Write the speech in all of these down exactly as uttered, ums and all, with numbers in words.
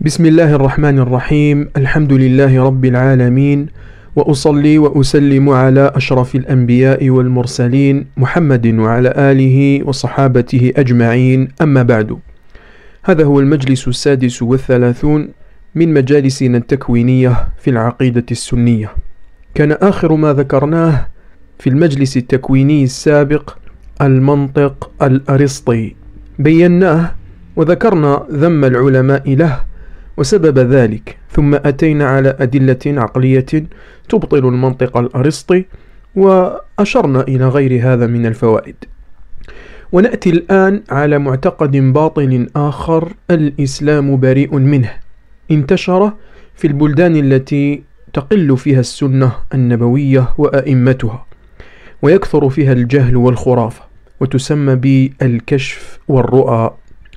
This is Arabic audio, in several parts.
بسم الله الرحمن الرحيم. الحمد لله رب العالمين، وأصلي وأسلم على أشرف الأنبياء والمرسلين محمد وعلى آله وصحابته أجمعين، أما بعد. هذا هو المجلس السادس والثلاثون من مجالسنا التكوينية في العقيدة السنية. كان آخر ما ذكرناه في المجلس التكويني السابق المنطق الأرسطي، بيناه وذكرنا ذم العلماء له وسبب ذلك، ثم أتينا على أدلة عقلية تبطل المنطق الأرسطي، وأشرنا إلى غير هذا من الفوائد. ونأتي الآن على معتقد باطل آخر الإسلام بريء منه، انتشر في البلدان التي تقل فيها السنة النبوية وأئمتها، ويكثر فيها الجهل والخرافة، وتسمى بالكشف والرؤى.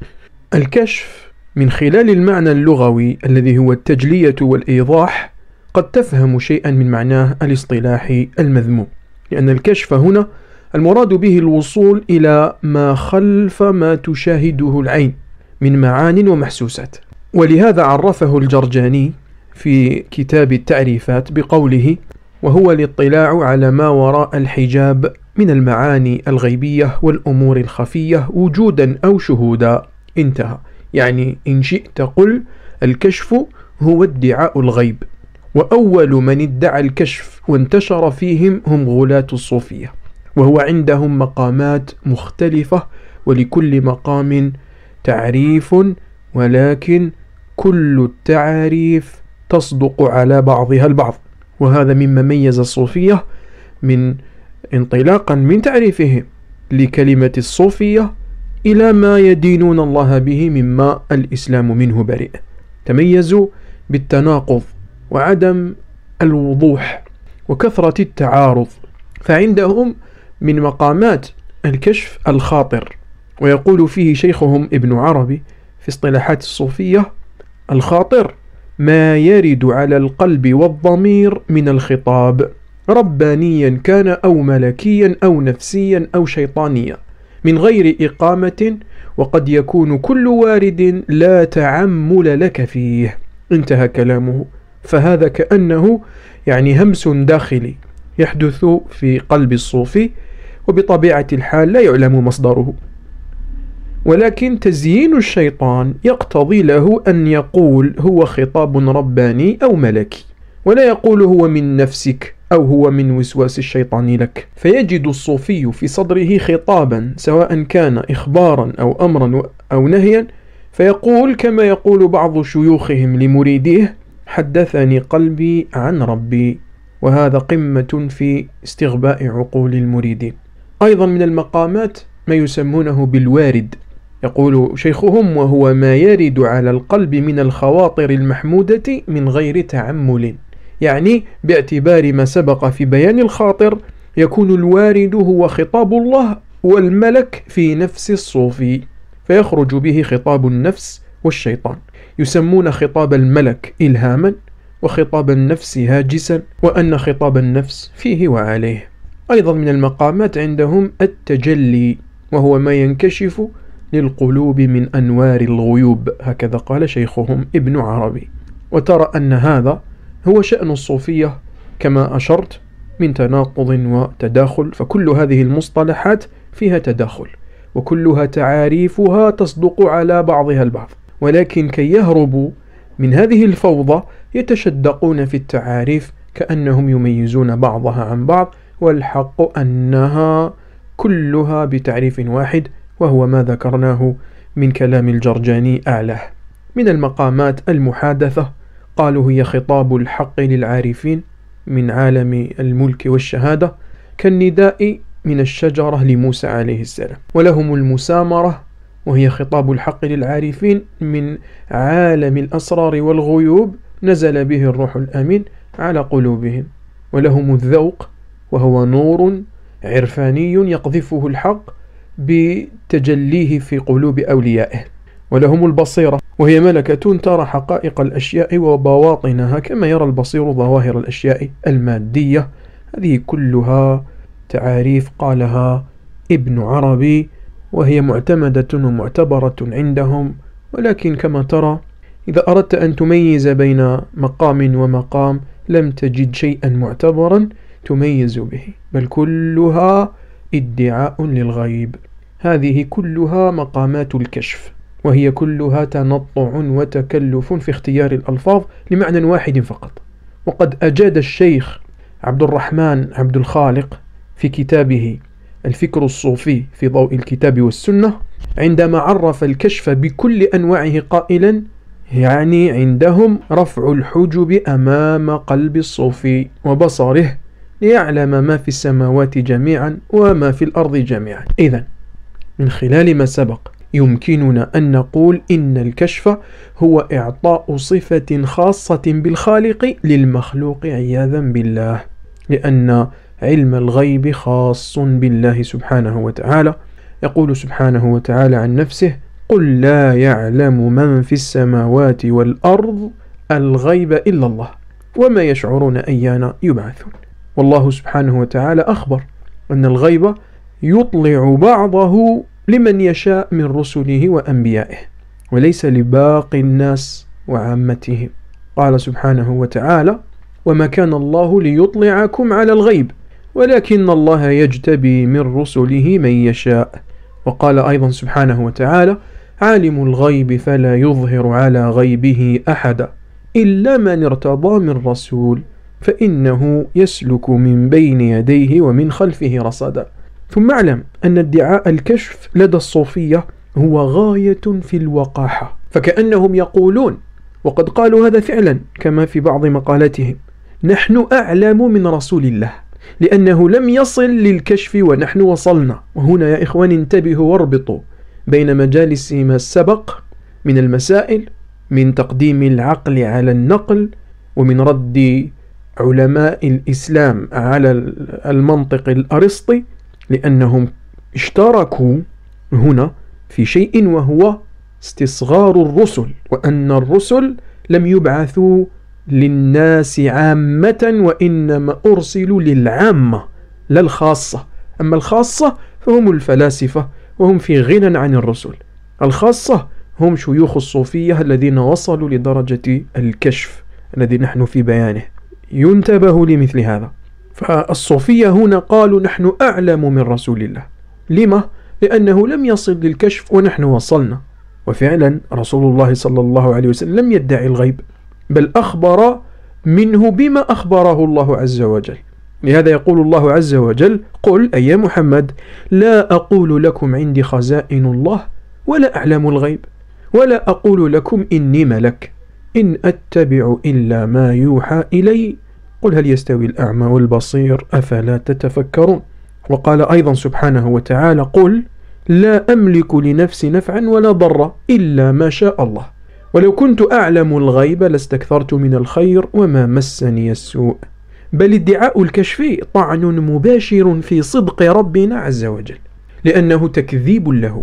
الكشف من خلال المعنى اللغوي الذي هو التجلية والإيضاح قد تفهم شيئا من معناه الاصطلاحي المذموم، لأن الكشف هنا المراد به الوصول إلى ما خلف ما تشاهده العين من معان ومحسوسات. ولهذا عرفه الجرجاني في كتاب التعريفات بقوله: وهو الاطلاع على ما وراء الحجاب من المعاني الغيبية والأمور الخفية وجودا أو شهودا. انتهى. يعني إن شئت قل الكشف هو ادعاء الغيب، وأول من ادعى الكشف وانتشر فيهم هم غلاة الصوفية، وهو عندهم مقامات مختلفة، ولكل مقام تعريف، ولكن كل التعاريف تصدق على بعضها البعض. وهذا مما ميز الصوفية من انطلاقا من تعريفهم لكلمة الصوفية إلى ما يدينون الله به مما الإسلام منه بريء. تميزوا بالتناقض وعدم الوضوح وكثرة التعارض. فعندهم من مقامات الكشف الخاطر، ويقول فيه شيخهم ابن عربي في اصطلاحات الصوفية: الخاطر ما يرد على القلب والضمير من الخطاب، ربانيا كان أو ملكيا أو نفسيا أو شيطانيا، من غير إقامة، وقد يكون كل وارد لا تعمل لك فيه. انتهى كلامه. فهذا كأنه يعني همس داخلي يحدث في قلب الصوفي، وبطبيعة الحال لا يعلم مصدره، ولكن تزيين الشيطان يقتضي له أن يقول هو خطاب رباني أو ملكي، ولا يقول هو من نفسك أو هو من وسواس الشيطان لك. فيجد الصوفي في صدره خطابا، سواء كان إخبارا أو أمرا أو نهيا، فيقول كما يقول بعض شيوخهم لمريديه: حدثني قلبي عن ربي. وهذا قمة في استغباء عقول المريدين. أيضا من المقامات ما يسمونه بالوارد، يقول شيخهم: وهو ما يرد على القلب من الخواطر المحمودة من غير تعمل. يعني باعتبار ما سبق في بيان الخاطر يكون الوارد هو خطاب الله والملك في نفس الصوفي، فيخرج به خطاب النفس والشيطان. يسمون خطاب الملك إلهاما، وخطاب النفس هاجسا، وأن خطاب النفس فيه وعليه. أيضا من المقامات عندهم التجلي، وهو ما ينكشف للقلوب من أنوار الغيوب، هكذا قال شيخهم ابن عربي. وترى أن هذا هو شأن الصوفية كما أشرت من تناقض وتداخل، فكل هذه المصطلحات فيها تداخل، وكلها تعاريفها تصدق على بعضها البعض، ولكن كي يهربوا من هذه الفوضى يتشدقون في التعاريف كأنهم يميزون بعضها عن بعض، والحق أنها كلها بتعريف واحد، وهو ما ذكرناه من كلام الجرجاني أعلاه. من المقامات المحادثة، قالوا هي خطاب الحق للعارفين من عالم الملك والشهادة، كالنداء من الشجرة لموسى عليه السلام. ولهم المسامرة، وهي خطاب الحق للعارفين من عالم الأسرار والغيوب، نزل به الروح الأمين على قلوبهم. ولهم الذوق، وهو نور عرفاني يقذفه الحق بتجليه في قلوب أوليائه. ولهم البصيرة، وهي ملكة ترى حقائق الأشياء وبواطنها كما يرى البصير ظواهر الأشياء المادية. هذه كلها تعاريف قالها ابن عربي، وهي معتمدة ومعتبرة عندهم، ولكن كما ترى إذا أردت أن تميز بين مقام ومقام لم تجد شيئا معتبرا تميز به، بل كلها ادعاء للغيب. هذه كلها مقامات الكشف، وهي كلها تنطع وتكلف في اختيار الألفاظ لمعنى واحد فقط. وقد أجاد الشيخ عبد الرحمن عبد الخالق في كتابه الفكر الصوفي في ضوء الكتاب والسنة عندما عرف الكشف بكل أنواعه قائلا: يعني عندهم رفع الحجب أمام قلب الصوفي وبصره ليعلم ما في السماوات جميعا وما في الأرض جميعا. إذن من خلال ما سبق يمكننا أن نقول إن الكشف هو إعطاء صفة خاصة بالخالق للمخلوق عياذا بالله، لأن علم الغيب خاص بالله سبحانه وتعالى. يقول سبحانه وتعالى عن نفسه: قل لا يعلم من في السماوات والأرض الغيب إلا الله وما يشعرون أيان يبعثون. والله سبحانه وتعالى أخبر أن الغيب يطلع بعضه لمن يشاء من رسله وأنبيائه وليس لباقي الناس وعامتهم. قال سبحانه وتعالى: وما كان الله ليطلعكم على الغيب ولكن الله يجتبي من رسله من يشاء. وقال أيضا سبحانه وتعالى: عالم الغيب فلا يظهر على غيبه أحدا إلا من ارتضى من رسول فإنه يسلك من بين يديه ومن خلفه رصدا. ثم اعلم أن ادعاء الكشف لدى الصوفية هو غاية في الوقاحة، فكأنهم يقولون، وقد قالوا هذا فعلا كما في بعض مقالاتهم: نحن أعلم من رسول الله لأنه لم يصل للكشف ونحن وصلنا. وهنا يا إخوان انتبهوا واربطوا بين مجالس ما سبق من المسائل من تقديم العقل على النقل ومن رد علماء الإسلام على المنطق الأرسطي، لأنهم اشتركوا هنا في شيء وهو استصغار الرسل، وأن الرسل لم يبعثوا للناس عامة وإنما أرسلوا للعامة لا الخاصة. أما الخاصة فهم الفلاسفة وهم في غنى عن الرسل، الخاصة هم شيوخ الصوفية الذين وصلوا لدرجة الكشف الذي نحن في بيانه. ينتبه لمثل هذا. فالصوفية هنا قالوا نحن أعلم من رسول الله. لما؟ لأنه لم يصل للكشف ونحن وصلنا. وفعلا رسول الله صلى الله عليه وسلم لم يدعي الغيب، بل أخبر منه بما أخبره الله عز وجل. لهذا يقول الله عز وجل: قل أي يا محمد لا أقول لكم عندي خزائن الله ولا أعلم الغيب ولا أقول لكم إني ملك إن أتبع إلا ما يوحى إلي قل هل يستوي الأعمى والبصير أفلا تتفكرون. وقال أيضا سبحانه وتعالى: قل لا أملك لنفسي نفعا ولا ضرا إلا ما شاء الله ولو كنت أعلم الغيب لاستكثرت من الخير وما مسني السوء. بل ادعاء الكشف طعن مباشر في صدق ربنا عز وجل، لأنه تكذيب له.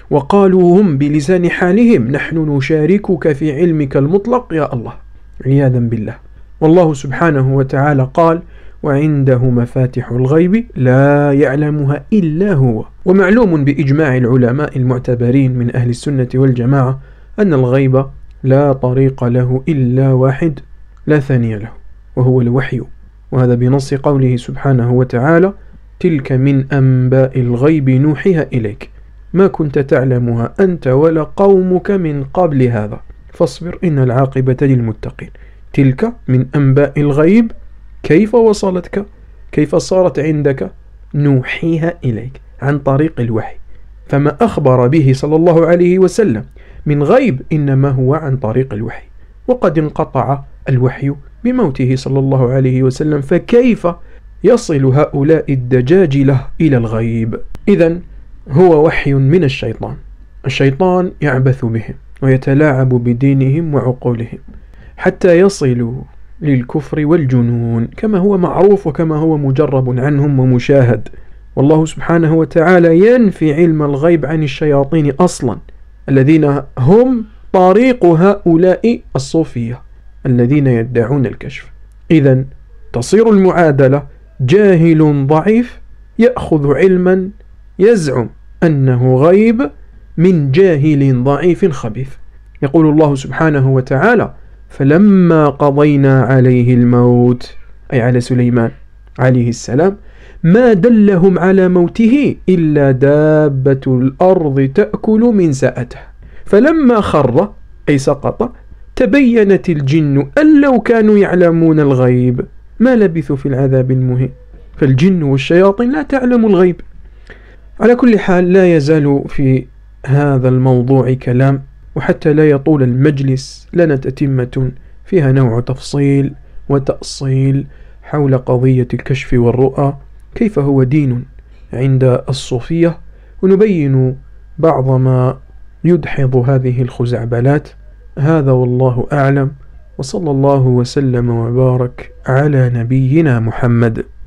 وقالوا هم بلسان حالهم: نحن نشاركك في علمك المطلق يا الله، عياذا بالله. والله سبحانه وتعالى قال: وعنده مفاتح الغيب لا يعلمها إلا هو. ومعلوم بإجماع العلماء المعتبرين من أهل السنة والجماعة أن الغيب لا طريق له إلا واحد لا ثاني له، وهو الوحي. وهذا بنص قوله سبحانه وتعالى: تلك من أنباء الغيب نوحيها إليك ما كنت تعلمها أنت ولا قومك من قبل هذا فاصبر إن العاقبة للمتقين. تلك من أنباء الغيب، كيف وصلتك؟ كيف صارت عندك؟ نوحيها إليك عن طريق الوحي. فما أخبر به صلى الله عليه وسلم من غيب إنما هو عن طريق الوحي، وقد انقطع الوحي بموته صلى الله عليه وسلم، فكيف يصل هؤلاء الدجاجلة إلى الغيب؟ إذن هو وحي من الشيطان. الشيطان يعبث بهم ويتلاعب بدينهم وعقولهم حتى يصلوا للكفر والجنون كما هو معروف وكما هو مجرب عنهم ومشاهد. والله سبحانه وتعالى ينفي علم الغيب عن الشياطين أصلا، الذين هم طريق هؤلاء الصوفية الذين يدعون الكشف. إذن تصير المعادلة: جاهل ضعيف يأخذ علما يزعم أنه غيب من جاهل ضعيف خبيث. يقول الله سبحانه وتعالى: فلما قضينا عليه الموت، أي على سليمان عليه السلام، ما دلهم على موته إلا دابة الأرض تأكل من سأته، فلما خر أي سقط تبينت الجن أن لو كانوا يعلمون الغيب ما لبثوا في العذاب المهين. فالجن والشياطين لا تعلم الغيب. على كل حال لا يزال في هذا الموضوع كلام، وحتى لا يطول المجلس لنا تتمة فيها نوع تفصيل وتأصيل حول قضية الكشف والرؤى، كيف هو دين عند الصوفية، ونبين بعض ما يدحض هذه الخزعبلات. هذا والله أعلم، وصلى الله وسلم وبارك على نبينا محمد.